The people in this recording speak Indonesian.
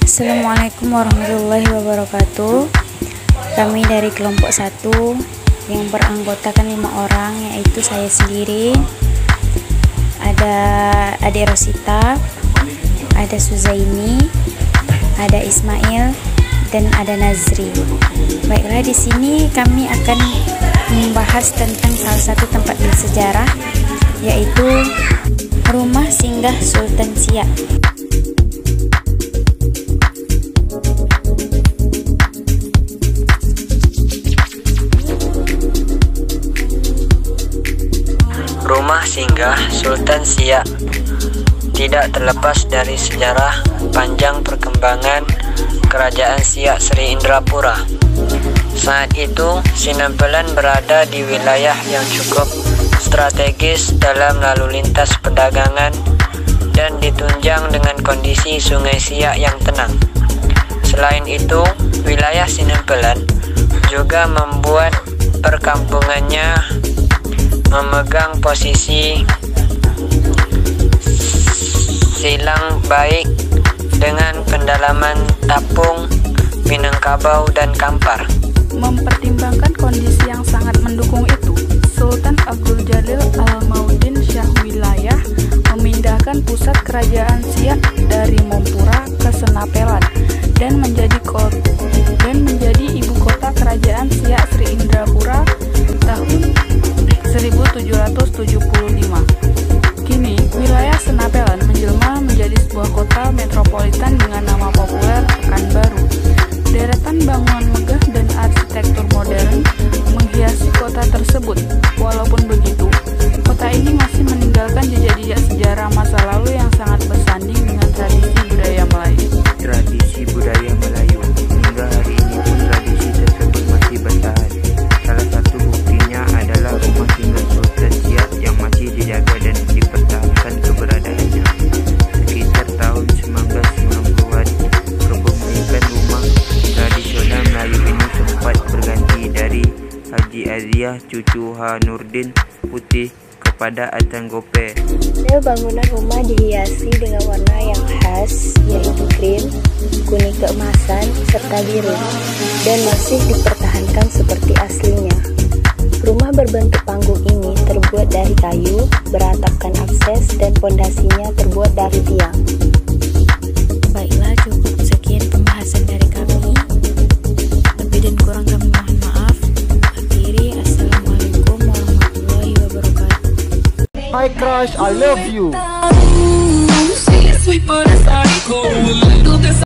Assalamualaikum warahmatullahi wabarakatuh. Kami dari kelompok 1 yang beranggotakan 5 orang, yaitu saya sendiri, ada Adik Rosita, ada Suzaini, ada Ismail, dan ada Nazri. Baiklah, di sini kami akan membahas tentang salah satu tempat bersejarah, yaitu Rumah Singgah Sultan Siak. Rumah Singgah Sultan Siak tidak terlepas dari sejarah panjang perkembangan Kerajaan Siak Sri Indrapura. Saat itu, Sinempelan berada di wilayah yang cukup strategis dalam lalu lintas perdagangan dan ditunjang dengan kondisi Sungai Siak yang tenang. Selain itu, wilayah Sinempelan juga membuat perkampungannya memegang posisi silang baik dengan pendalaman Tapung, Minangkabau, dan Kampar. Mempertimbangkan kondisi yang sangat mendukung itu, Sultan Abdul Jalil Al-Maudin Syah Wilayah memindahkan pusat kerajaan Siak dari Mompura ke Senapelan dan menjadi ibu kota kerajaan Siak Sri Indrapura tahun 1775. Kini, wilayah Senapelan menjelma menjadi sebuah kota metropolitan dengan nama populer Pekanbaru. Deretan bangunan megah dan arsitektur modern menghiasi kota tersebut. Walaupun begitu, kota ini masih meninggalkan jejak-jejak sejarah masa lalu yang sangat bersanding dengan tradisi budaya Melayu. Tradisi budaya Melayu hingga hari ini pun tradisi tersebut masih bertahan. Salah satu buktinya adalah Rumah Singgah Sultan Siak yang masih dijaga dan dipertahankan keberadaannya. Sekitar tahun 1990-an, kepemilikan rumah tradisional Melayu ini sempat berganti dari Haji Aziah cucu H. Nurdin Putih kepada Acan Gope. Model bangunan rumah dihiasi dengan warna yang khas, yaitu krim, kuning keemasan, serta biru, dan masih dipertahankan seperti aslinya. Rumah berbentuk panggung ini terbuat dari kayu, beratapkan akses, dan pondasinya terbuat dari tiang. Baiklah, cukup sekian pembahasan dari kami. Lebih dan kurang kami mohon maaf. Akhiri, Assalamualaikum warahmatullahi wabarakatuh. My crush, I love you. Sweet but it's